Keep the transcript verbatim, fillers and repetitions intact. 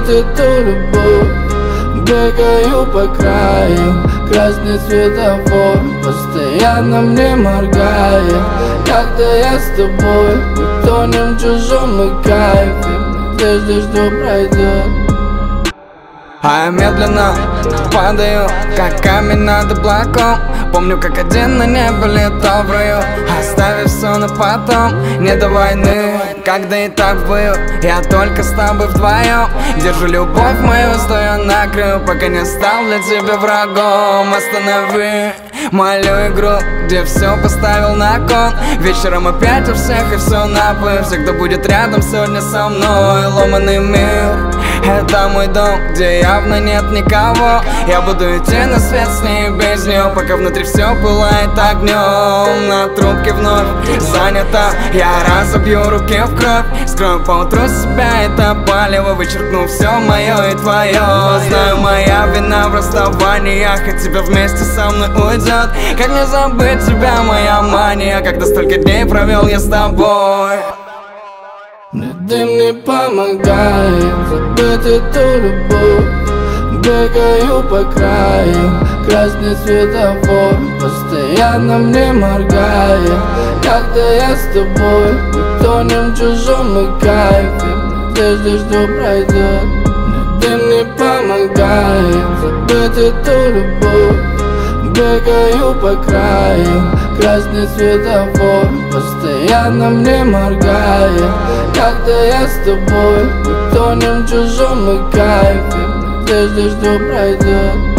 эту любовь. Бегаю по краю, красный светофор, постоянно мне моргая. Когда я с тобой, мы тонем в чужом кайфе, в надежде, что пройдет. А я медленно падаю, как камень над облаком. Помню, как один на небо летал в раю, оставив все на потом. Не до войны, когда и так был, я только с тобой вдвоем. Держу любовь мою, стою на краю, пока не стал для тебя врагом. Останови мою игру, где все поставил на кон. Вечером опять у всех и все наплыв. Все, кто будет рядом сегодня со мной. Ломаный мир, это мой дом, где явно нет никого. Я буду идти на свет с ней и без нее, пока внутри все пылает огнем. На трубке вновь занято, я разобью руки в кровь. Скрою поутру себя это палево, вычеркну все мое и твое. Знаю, моя вина в расставаниях, и тебя вместе со мной уйдет. Как мне забыть тебя, моя мания, когда столько дней провел я с тобой. Мне дым не помогает забыть эту любовь. Бегаю по краю, красный светофор, постоянно мне моргая. Когда я с тобой, мы тонем в чужом кайфе, в надежде, что пройдет. Мне дым не помогает забыть эту любовь. Бегаю по краю, красный светофор, постоянно мне моргая. Когда я с тобой, мы тонем в чужом кайфе, в надежде, что пройдет.